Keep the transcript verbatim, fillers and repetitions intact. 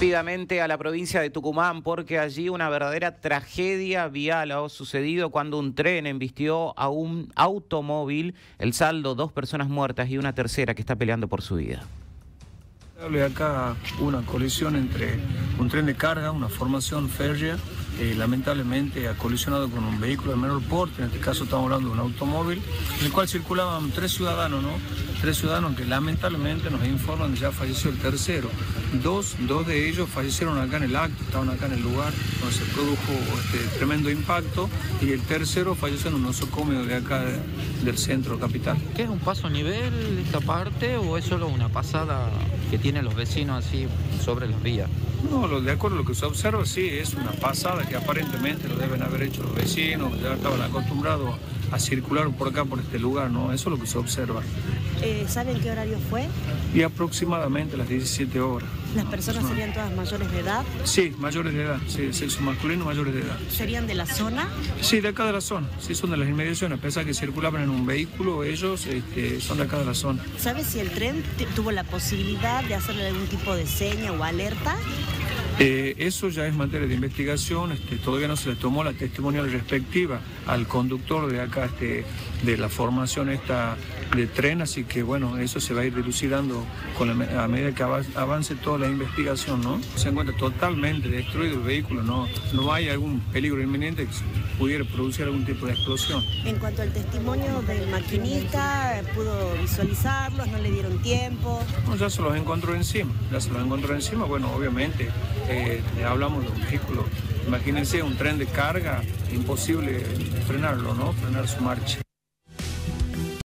Rápidamente a la provincia de Tucumán, porque allí una verdadera tragedia vial ha sucedido cuando un tren embistió a un automóvil. El saldo, dos personas muertas y una tercera que está peleando por su vida. Acá una colisión entre un tren de carga, una formación férrea, eh, lamentablemente ha colisionado con un vehículo de menor porte. En este caso estamos hablando de un automóvil, en el cual circulaban tres ciudadanos, ¿no? Tres ciudadanos que lamentablemente nos informan que ya falleció el tercero. Dos, dos de ellos fallecieron acá en el acto, estaban acá en el lugar donde se produjo este tremendo impacto, y el tercero falleció en un nosocomio de acá de, del centro capital. ¿Qué es un paso a nivel esta parte o es solo una pasada que tienen los vecinos así sobre las vías? No, lo, de acuerdo a lo que se observa, sí, es una pasada que aparentemente lo deben haber hecho los vecinos, ya estaban acostumbrados a circular por acá, por este lugar, ¿no? Eso es lo que se observa. Eh, ¿Saben qué horario fue? Y aproximadamente las diecisiete horas. ¿Las personas serían todas mayores de edad? Sí, mayores de edad, sí, de sexo masculino, mayores de edad. ¿Serían de la zona? Sí, de acá de la zona, sí, son de las inmediaciones, a pesar que circulaban en un vehículo, ellos este, son de acá de la zona. ¿Sabes si el tren tuvo la posibilidad de hacerle algún tipo de seña o alerta? Eh, eso ya es materia de investigación, este, todavía no se le tomó la testimonial respectiva al conductor de acá, este, de la formación esta de tren, así que bueno, eso se va a ir dilucidando con la, a medida que avance toda la investigación, ¿no? Se encuentra totalmente destruido el vehículo, no, no hay algún peligro inminente que pudiera producir algún tipo de explosión. En cuanto al testimonio del maquinista, ¿pudo visualizarlos? ¿No le dieron tiempo? No, ya se los encontró encima, ya se los encontró encima, bueno, obviamente eh, hablamos de un vehículo, imagínense un tren de carga, imposible frenarlo, ¿no? Frenar su marcha.